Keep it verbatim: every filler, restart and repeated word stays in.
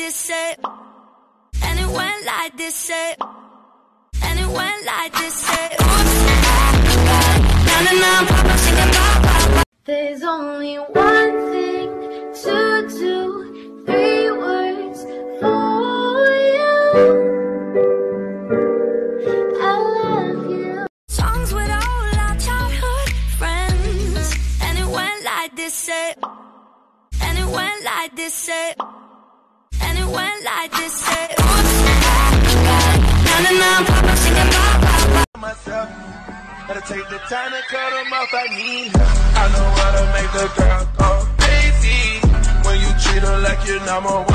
this, say. And it went like this, say. And it went like this, say. Na na na, papa, sing it, papa. There's only one thing to do, three words for you. I love you. Songs with all our childhood friends. And it went like this, say. And it went like this, say. And it went like this, say. Na na na, papa, sing it, papa. Myself, gotta take the time to cut them off. I need help. I know how to make the girl go crazy when you treat her like you're number one.